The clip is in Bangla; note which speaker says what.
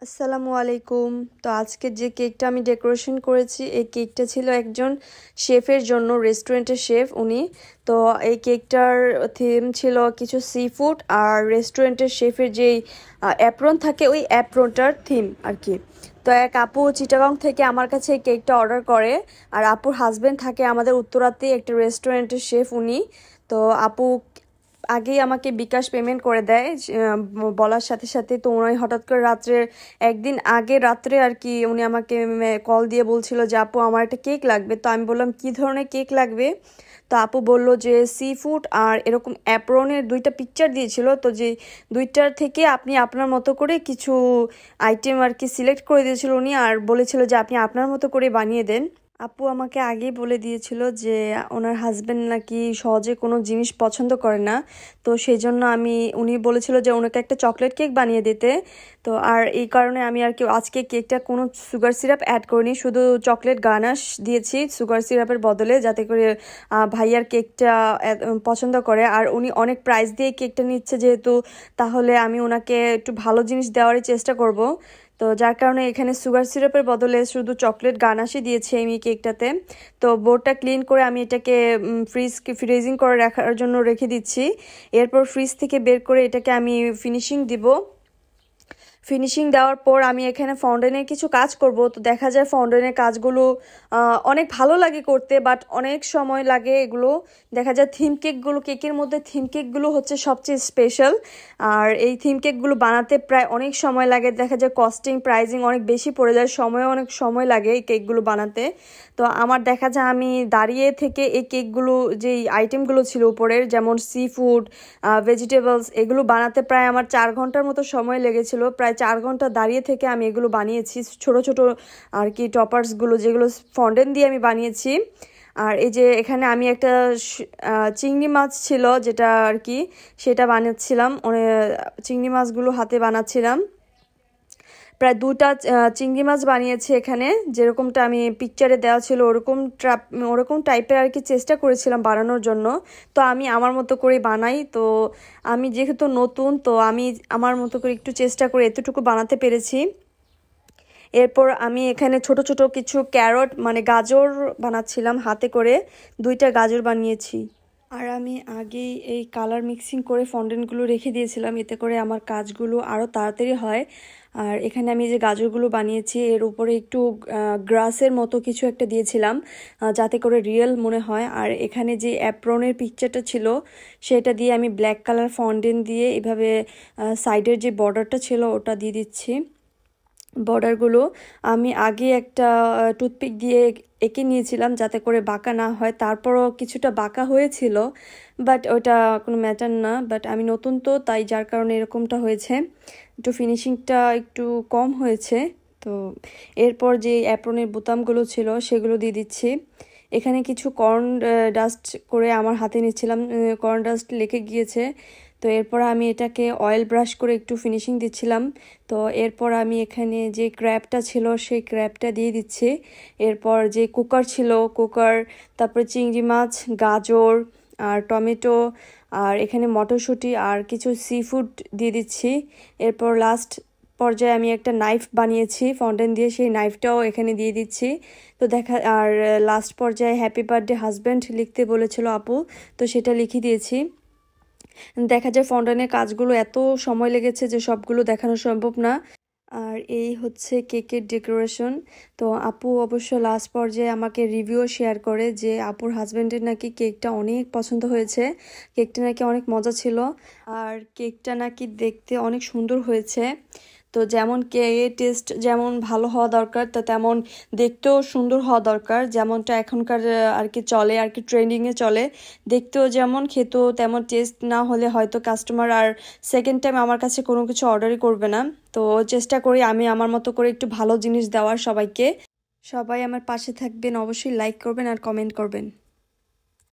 Speaker 1: আসসালামু আলাইকুম। তো আজকে যে কেকটা আমি ডেকোরেশন করেছি এই কেকটা ছিল একজন শেফের জন্য, রেস্টুরেন্টের শেফ উনি। তো এই কেকটার থিম ছিল কিছু সি ফুড আর রেস্টুরেন্টের শেফের যেই অ্যাপ্রন থাকে ওই অ্যাপ্রনটার থিম আর কি। তো এক আপু চিটাগং থেকে আমার কাছে এই কেকটা অর্ডার করে। আর আপুর হাজব্যান্ড থাকে আমাদের উত্তরাতেই একটা রেস্টুরেন্টের শেফ উনি। তো আপু আগেই আমাকে বিকাশ পেমেন্ট করে দেয় বলার সাথে সাথে। তো উনি হঠাৎ করে একদিন আগে রাত্রে আর কি উনি আমাকে কল দিয়ে বলছিল যে আপু আমার একটা কেক লাগবে। তো আমি বললাম কি ধরনের কেক লাগবে। তো আপু বলল যে সি ফুড আর এরকম অ্যাপ্রনের দুইটা পিকচার দিয়েছিল। তো যে দুইটার থেকে আপনি আপনার মতো করে কিছু আইটেম আর কি সিলেক্ট করে দিয়েছিল উনি, আর বলেছিল যে আপনি আপনার মতো করে বানিয়ে দেন। আপু আমাকে আগেই বলে দিয়েছিল যে ওনার হাজবেন্ড নাকি সহজে কোনো জিনিস পছন্দ করে না। তো সেই জন্য উনি বলেছিল যে ওনাকে একটা চকলেট কেক বানিয়ে দিতে। তো আর এই কারণে আমি আর কি আজকে কেকটা কোনো সুগার সিরাপ অ্যাড করিনি, শুধু চকলেট গানাশ দিয়েছি সুগার সিরাপের বদলে, যাতে করে ভাইয়ার কেকটা পছন্দ করে। আর উনি অনেক প্রাইস দিয়ে কেকটা নিচ্ছে যেহেতু, তাহলে আমি ওনাকে একটু ভালো জিনিস দেওয়ারই চেষ্টা করব। তো যার কারণে এখানে সুগার সিরাপের বদলে শুধু চকলেট গানাশই দিয়েছি আমি কেকটাতে। তো বোর্ডটা ক্লিন করে আমি এটাকে ফ্রিজিং করে রাখার জন্য রেখে দিচ্ছি। এরপর ফ্রিজ থেকে বের করে এটাকে আমি ফিনিশিং দিব। ফিনিশিং দেওয়ার পর আমি এখানে ফাউন্টেনের কিছু কাজ করব। তো দেখা যায় ফাউন্টেনের কাজগুলো অনেক ভালো লাগে করতে, বাট অনেক সময় লাগে এগুলো। দেখা যায় কেকের মধ্যে থিম কেকগুলো হচ্ছে সবচেয়ে স্পেশাল। আর এই থিম কেকগুলো বানাতে প্রায় অনেক সময় লাগে, দেখা যায় প্রাইজিং অনেক বেশি পড়ে যায়, অনেক সময় লাগে এই কেকগুলো বানাতে। তো আমার দেখা যায় আমি দাঁড়িয়ে থেকে এই কেকগুলো, যেই আইটেমগুলো ছিল উপরের, যেমন সি ফুড, ভেজিটেবলস, এগুলো বানাতে প্রায় আমার 4 ঘন্টার মতো সময় লেগেছিল। প্রায় 4 ঘন্টা দাঁড়িয়ে থেকে আমি এগুলো বানিয়েছি, ছোট ছোট আর কি টপার্সগুলো যেগুলো ফন্ডেন্ট দিয়ে আমি বানিয়েছি। আর এই যে এখানে আমি একটা চিংড়ি মাছ ছিল যেটা আর কি, সেটা বানাচ্ছিলাম। চিংড়ি মাছগুলো হাতে বানাচ্ছিলাম। প্রায় 2টা চিংড়ি মাছ বানিয়েছি এখানে, যেরকমটা আমি পিকচারে দেওয়া ছিল ওরকম টাইপের আর কি চেষ্টা করেছিলাম বানানোর জন্য। তো আমি আমার মতো করে বানাই। তো আমি যেহেতু নতুন, তো আমি আমার মতো করে একটু চেষ্টা করে এতটুকু বানাতে পেরেছি। এরপর আমি এখানে ছোট ছোট কিছু ক্যারট মানে গাজর বানাচ্ছিলাম হাতে করে, 2টা গাজর বানিয়েছি। আর আমি আগেই এই কালার মিক্সিং করে ফন্ডেন্টগুলো রেখে দিয়েছিলাম, এতে করে আমার কাজগুলো আরও তাড়াতাড়ি হয়। আর এখানে আমি যে গাজরগুলো বানিয়েছি এর উপরে একটু গ্রাসের মতো কিছু একটা দিয়েছিলাম, যাতে করে রিয়েল মনে হয়। আর এখানে যে অ্যাপ্রনের পিকচারটা ছিল সেটা দিয়ে আমি ব্ল্যাক কালার ফন্ডেন্ট দিয়ে এভাবে সাইডের যে বর্ডারটা ছিল ওটা দিয়ে দিচ্ছি। বর্ডারগুলো আমি আগে একটা টুথপিক দিয়ে এঁকে নিয়েছিলাম যাতে করে বাঁকা না হয়, তারপরও কিছুটা বাঁকা হয়েছিল, বাট ওটা কোনো ম্যাটার না। বাট আমি নতুন তো, তাই যার কারণে এরকমটা হয়েছে, একটু ফিনিশিংটা একটু কম হয়েছে। তো এরপর যে অ্যাপ্রনের বোতামগুলো ছিল সেগুলো দিয়ে দিচ্ছি। এখানে কিছু কর্ন ডাস্ট করে আমার হাতে নিচ্ছিলাম, কর্ন ডাস্ট লেগে গিয়েছে। তো এরপর আমি এটাকে অয়েল ব্রাশ করে একটু ফিনিশিং দিচ্ছিলাম। তো এরপর আমি এখানে যে ক্র্যাবটা ছিল সেই ক্র্যাবটা দিয়ে দিচ্ছি। এরপর যে কুকার ছিল কুকার, তারপরে চিংড়ি মাছ, গাজর আর টমেটো, আর এখানে মটরশুঁটি আর কিছু সি ফুড দিয়ে দিচ্ছি। এরপর লাস্ট পর্যায়ে আমি একটা নাইফ বানিয়েছি ফন্ডেন্ট দিয়ে, সেই নাইফটাও এখানে দিয়ে দিচ্ছি। তো আর লাস্ট পর্যায়ে হ্যাপি বার্থডে হাজব্যান্ড লিখতে বলেছিল আপু, তো সেটা লিখে দিয়েছি। দেখা যায় ফন্ডেন্টের কাজগুলো এত সময় লেগেছে যে সবগুলো দেখানো সম্ভব না। আর এই হচ্ছে কেকের ডেকোরেশন। তো আপু অবশ্য লাস্ট পর্যায়ে আমাকে রিভিউ শেয়ার করে যে আপুর হাজব্যান্ডের নাকি কেকটা অনেক পছন্দ হয়েছে, কেকটা নাকি অনেক মজা ছিল, আর কেকটা নাকি দেখতে অনেক সুন্দর হয়েছে। তো যেমন কেকের টেস্ট যেমন ভালো হওয়া দরকার, তো তেমন দেখতেও সুন্দর হওয়া দরকার, যেমনটা এখনকার আর কি চলে, আর কি ট্রেন্ডিংয়ে চলে। দেখতেও যেমন, খেতেও তেমন, টেস্ট না হলে হয়তো কাস্টমার আর সেকেন্ড টাইম আমার কাছে কোনো কিছু অর্ডারই করবে না। তো চেষ্টা করি আমি আমার মতো করে একটু ভালো জিনিস দেওয়ার সবাইকে। সবাই আমার পাশে থাকবেন, অবশ্যই লাইক করবেন আর কমেন্ট করবেন।